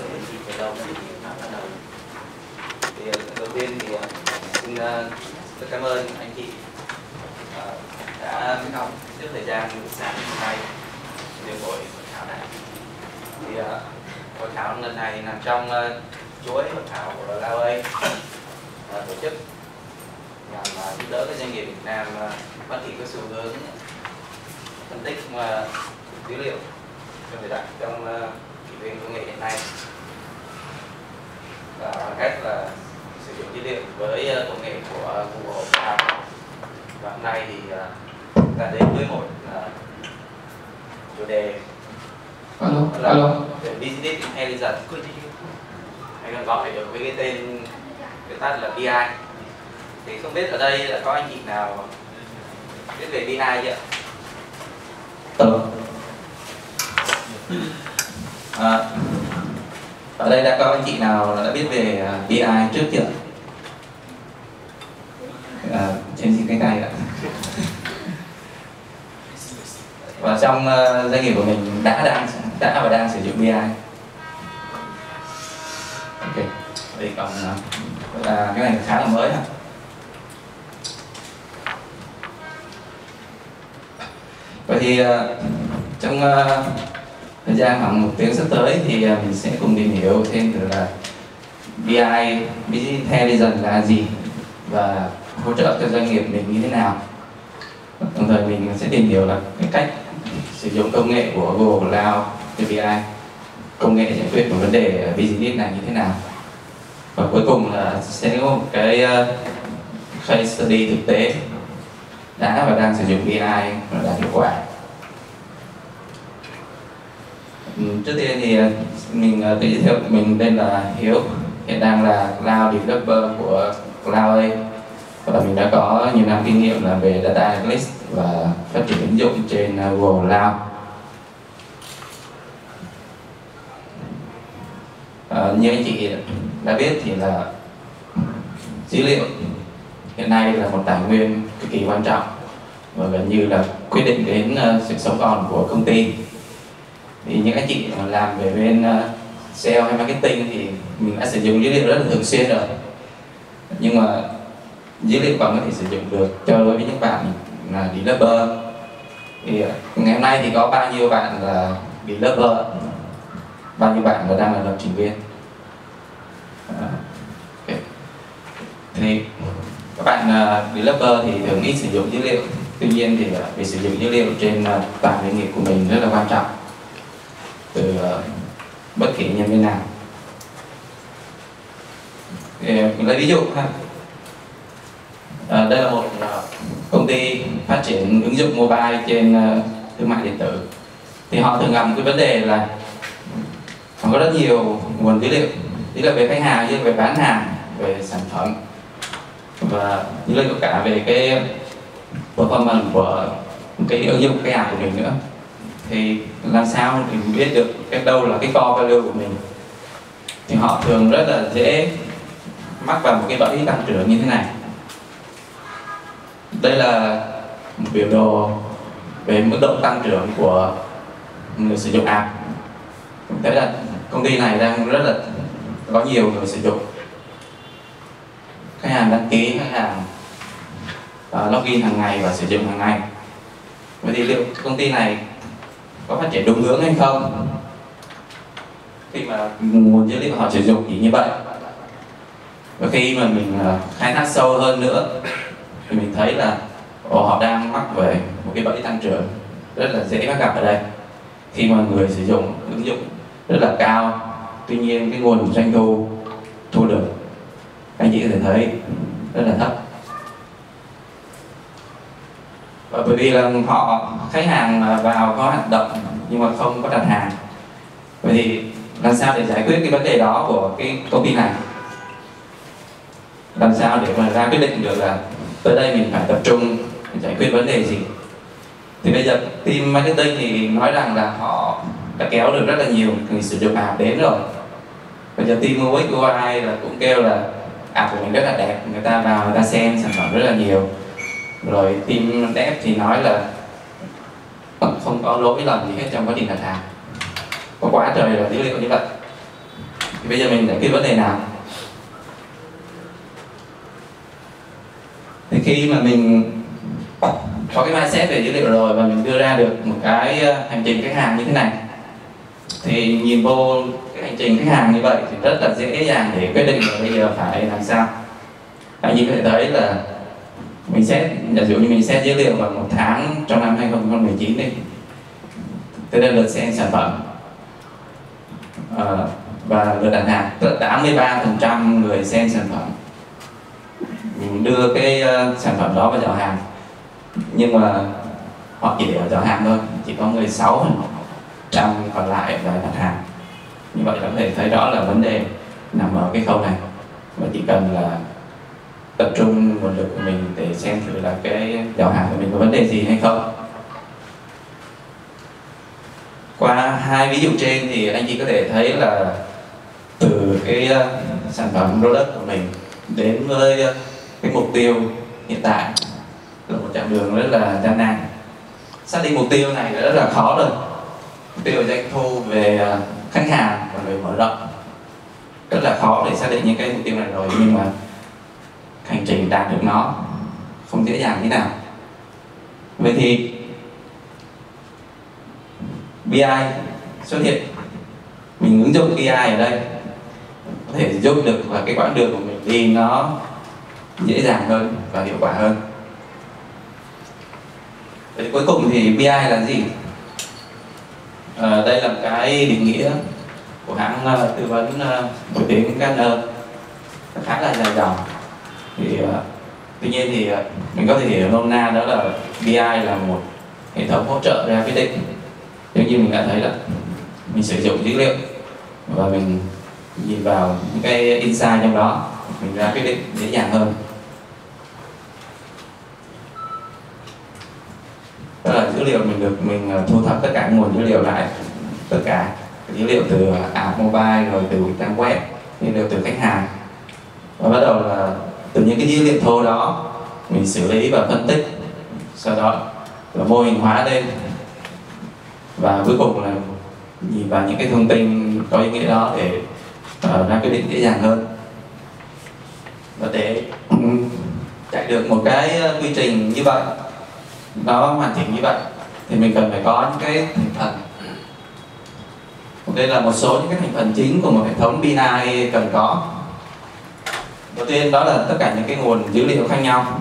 cho anh chị về đâu thì bắt đầu. Thì đầu tiên thì xin rất cảm ơn anh chị đã tiếp thời gian buổi sáng hôm nay để buổi hội thảo này. Thì hội thảo lần này nằm trong chuỗi hội thảo của LAOA tổ chức nhằm giúp đỡ các doanh nghiệp Việt Nam phát triển cái xu hướng phân tích dữ liệu trong thời đại trong kỷ nguyên công nghệ hiện nay, và bằng cách là sử dụng dữ liệu với công nghệ của Google Cloud. Và hôm nay thì ta đến với một chủ đề là Business Intelligence, hay còn gọi được với cái tên cái tắt là BI. Thì không biết ở đây là có anh chị nào biết về BI chưa ạ? Ở đây đã có anh chị nào đã biết về BI trước chưa? Trên xin cánh tay ạ. Và trong doanh nghiệp của mình đã và đang sử dụng BI. Ok, đây còn cái này khá là mới ha. Vậy thì trong thời gian khoảng 1 tiếng sắp tới thì mình sẽ cùng tìm hiểu thêm được là BI, Business Intelligence là gì và hỗ trợ cho doanh nghiệp mình như thế nào. Đồng thời mình sẽ tìm hiểu là cái cách sử dụng công nghệ của Google Cloud cho BI, công nghệ giải quyết một vấn đề business này như thế nào. Và cuối cùng là sẽ có một cái case study thực tế đã và đang sử dụng BI và đạt hiệu quả. Trước tiên thì mình tự giới thiệu mình tên là Hiếu, hiện đang là Cloud Developer của LAOA và mình đã có nhiều năm kinh nghiệm làm về Data Analytics và phát triển ứng dụng trên Google Cloud. Như anh chị đã biết thì là dữ liệu hiện nay là một tài nguyên cực kỳ quan trọng và gần như là quyết định đến sự sống còn của công ty. Thì những anh chị mà làm về bên sale hay marketing thì mình đã sử dụng dữ liệu rất là thường xuyên rồi, nhưng mà dữ liệu còn có thể sử dụng được cho đối với những bạn là developer. Thì ngày hôm nay thì có bao nhiêu bạn là developer, bao nhiêu bạn là đang là lập trình viên? Okay. Thì các bạn developer thì thường ít sử dụng dữ liệu, tuy nhiên thì việc sử dụng dữ liệu trên toàn doanh nghiệp của mình rất là quan trọng từ bất kỳ nhân viên nào. Mình lấy ví dụ ha. Đây là một công ty phát triển ứng dụng mobile trên thương mại điện tử. Thì họ thường gặp một cái vấn đề là họ có rất nhiều nguồn dữ liệu về khách hàng, dữ liệu về bán hàng, về sản phẩm và dữ liệu cả về cái performance của cái ứng dụng khách hàng của mình nữa. Thì làm sao mình biết được cái đâu là cái core value của mình? Thì họ thường rất là dễ mắc vào một cái bẫy tăng trưởng như thế này. Đây là một biểu đồ về mức độ tăng trưởng của người sử dụng app. Thế là công ty này đang rất là có nhiều người sử dụng. Khách hàng đăng ký, khách hàng login hàng ngày và sử dụng hàng ngày. Vậy thì liệu công ty này có phát triển đúng hướng hay không khi mà nguồn dữ liệu họ sử dụng chỉ như vậy? Và khi mà mình khai thác sâu hơn nữa thì mình thấy là họ đang mắc về một cái bẫy tăng trưởng rất là dễ bắt gặp ở đây. Khi mà người sử dụng ứng dụng rất là cao, tuy nhiên cái nguồn doanh thu được anh chị có thể thấy rất là thấp. Và bởi vì là khách hàng vào có hoạt động nhưng mà không có đặt hàng. Vậy thì làm sao để giải quyết cái vấn đề đó của cái công ty này? Làm sao để mà ra quyết định được là tới đây mình phải tập trung giải quyết vấn đề gì? Thì bây giờ team marketing thì nói rằng là họ đã kéo được rất là nhiều người sử dụng app đến rồi. Bây giờ team UX UI là cũng kêu là app của mình rất là đẹp, người ta vào người ta xem sản phẩm rất là nhiều. Rồi team dev thì nói là không có lỗi lầm gì hết trong quá trình đặt hàng. Có quá trời là dữ liệu như vậy. Thì bây giờ mình giải quyết vấn đề nào? Thì khi mà mình có cái mindset về dữ liệu rồi và mình đưa ra được một cái hành trình khách hàng như thế này, thì nhìn vô cái hành trình khách hàng như vậy thì rất là dễ dàng để quyết định là bây giờ phải làm sao. Anh chị có thể thấy là mình xét, giả dụ như mình xét dữ liệu vào một tháng trong năm 2019 đi, thế nên lượt xem sản phẩm và lượt đặt hàng, tức là 83% người xem sản phẩm đưa cái sản phẩm đó vào giỏ hàng, nhưng mà họ chỉ để ở giỏ hàng thôi, chỉ có 16% còn lại là đặt hàng. Như vậy là có thể thấy rõ là vấn đề nằm ở cái khâu này, và chỉ cần là tập trung nguồn lực của mình để xem thử là cái giỏ hàng của mình có vấn đề gì hay không. Qua hai ví dụ trên thì anh chị có thể thấy là từ cái sản phẩm product của mình đến với cái mục tiêu hiện tại là một chặng đường rất là gian nan. Xác định mục tiêu này rất là khó rồi. Mục tiêu doanh thu về khách hàng và về mở rộng rất là khó để xác định những cái mục tiêu này rồi, nhưng mà hành trình đạt được nó không dễ dàng như nào. Vậy thì BI xuất hiện, mình ứng dụng BI ở đây có thể giúp được là cái quãng đường của mình đi nó dễ dàng hơn và hiệu quả hơn. Vậy cuối cùng thì BI là gì? Đây là cái định nghĩa của hãng tư vấn nổi tiếng Gartner, khá là dài dòng. Thì tuy nhiên thì mình có thể hiểu nôm na đó là BI là một hệ thống hỗ trợ ra quyết định. Giống như mình đã thấy đó, mình sử dụng dữ liệu và mình nhìn vào những cái insight trong đó, mình ra quyết định dễ dàng hơn. Đó là dữ liệu mình thu thập tất cả nguồn dữ liệu lại, tất cả dữ liệu từ app mobile, rồi từ trang web, dữ liệu từ khách hàng, và bắt đầu là từ những cái dữ liệu thô đó mình xử lý và phân tích, sau đó là mô hình hóa lên, và cuối cùng là nhìn vào những cái thông tin có ý nghĩa đó để ra quyết định dễ dàng hơn. Và để chạy được một cái quy trình như vậy, nó hoàn chỉnh như vậy, thì mình cần phải có những cái thành phần. Đây là một số những cái thành phần chính của một hệ thống BI cần có. Đầu tiên đó là tất cả những cái nguồn dữ liệu khác nhau,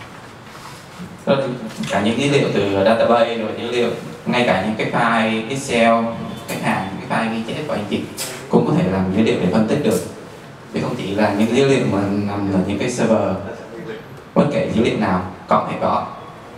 cả những dữ liệu từ database, rồi dữ liệu, ngay cả những cái file Excel khách hàng, những cái file ghi chép của anh chị cũng có thể làm dữ liệu để phân tích được, chứ không chỉ là những dữ liệu mà nằm ở những cái server. Bất kể dữ liệu nào có thể có.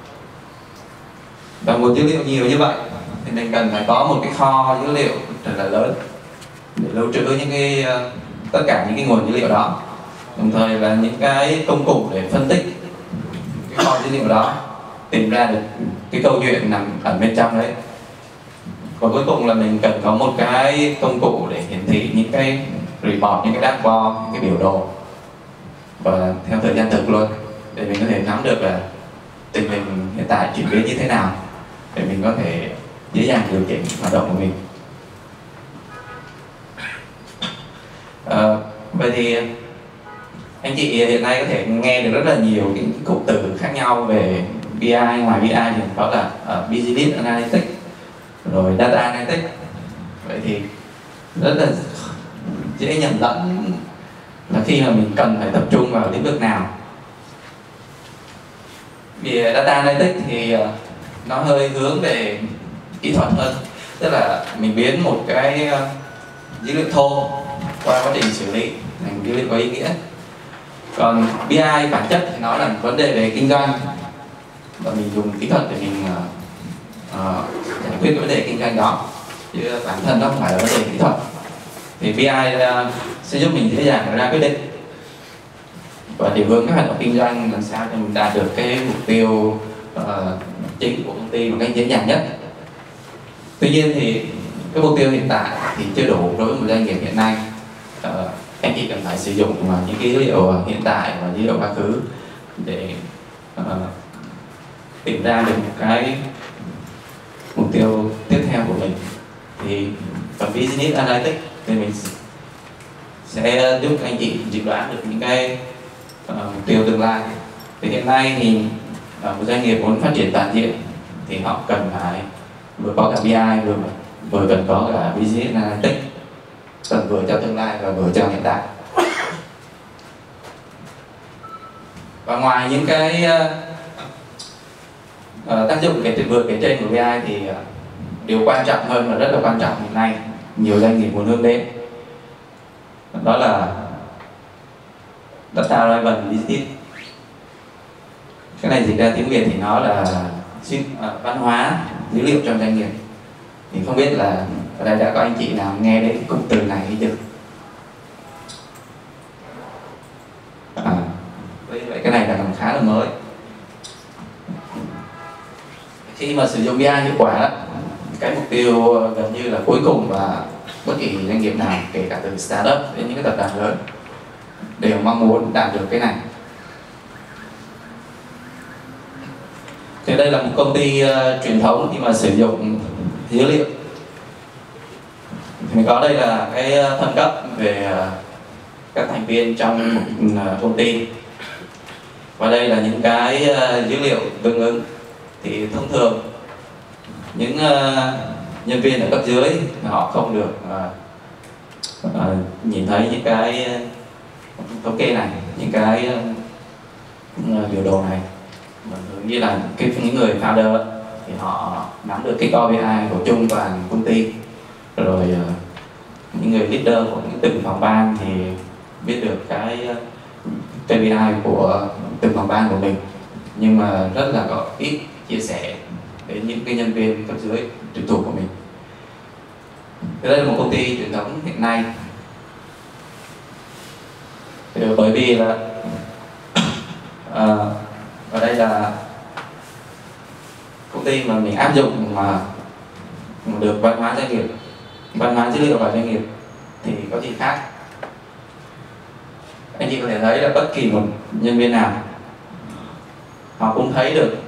Và một dữ liệu nhiều như vậy thì mình cần phải có một cái kho dữ liệu rất là lớn để lưu trữ những cái tất cả những cái nguồn dữ liệu đó, đồng thời là những cái công cụ để phân tích cái kho dữ liệu đó, tìm ra được cái câu chuyện nằm ở bên trong đấy. Và cuối cùng là mình cần có một cái công cụ để hiển thị những cái report, những cái dashboard, những cái biểu đồ, và theo thời gian thực luôn, để mình có thể nắm được là tình hình hiện tại chuyển biến như thế nào, để mình có thể dễ dàng điều chỉnh hoạt động của mình. Vậy thì anh chị hiện nay có thể nghe được rất là nhiều cái cụm từ khác nhau về BI. Ngoài BI thì có là Business Analytics, rồi Data Analytics. Vậy thì rất là dễ nhầm lẫn là khi mà mình cần phải tập trung vào lĩnh vực nào. Vì Data Analytics thì nó hơi hướng về kỹ thuật hơn, tức là mình biến một cái dữ liệu thô qua quá trình xử lý thành dữ liệu có ý nghĩa. Còn BI bản chất thì nó là vấn đề về kinh doanh, và mình dùng kỹ thuật để mình giải quyết cái vấn đề kinh doanh đó, chứ bản thân nó không phải là vấn đề kỹ thuật. Thì BI sẽ giúp mình dễ dàng ra quyết định và điều hướng các hoạt động kinh doanh làm sao cho mình đạt được cái mục tiêu chính của công ty một cách dễ dàng nhất. Tuy nhiên thì cái mục tiêu hiện tại thì chưa đủ đối với một doanh nghiệp hiện nay. Anh chị cần phải sử dụng những cái dữ liệu hiện tại và dữ liệu quá khứ để tìm ra được một cái mục tiêu tiếp theo của mình. Thì phần Business Analytics thì mình sẽ giúp anh chị dự đoán được những cái mục tiêu tương lai. Thì hiện nay thì một doanh nghiệp muốn phát triển toàn diện thì họ cần phải vừa có cả BI, vừa cần có cả Business Analytics, cần vừa cho tương lai và vừa cho hiện tại. Và ngoài những cái tác dụng vừa kể trên của BI thì điều quan trọng hơn và rất là quan trọng hiện nay nhiều doanh nghiệp muốn hướng đến, đó là Data Driven Business. Cái này dịch ra tiếng Việt thì nó là văn hóa dữ liệu trong doanh nghiệp. Thì không biết là ở đây đã có anh chị nào nghe đến cụm từ này hay chưa? Vậy cái này là còn khá là mới. Khi mà sử dụng BI hiệu quả, cái mục tiêu gần như là cuối cùng và bất kỳ doanh nghiệp nào, kể cả từ startup đến những cái tập đoàn lớn, đều mong muốn đạt được cái này. Thì đây là một công ty truyền thống khi mà sử dụng dữ liệu. Mình có đây là cái phân cấp về các thành viên trong một công ty. Và đây là những cái dữ liệu tương ứng. Thì thông thường những nhân viên ở cấp dưới họ không được nhìn thấy những cái thống kê này, những cái biểu đồ này. Như là những người founder thì họ nắm được cái core BI của chung toàn công ty, rồi những người leader của những từng phòng ban thì biết được cái KPI của từng phòng ban của mình, nhưng mà rất là có ít chia sẻ đến những cái nhân viên cấp dưới trực thuộc của mình. Đây là một công ty truyền thống hiện nay. Bởi vì là ở đây là công ty mà mình áp dụng mà được văn hóa doanh nghiệp, văn hóa dữ liệu vào doanh nghiệp thì có gì khác. Anh chị có thể thấy là bất kỳ một nhân viên nào họ cũng thấy được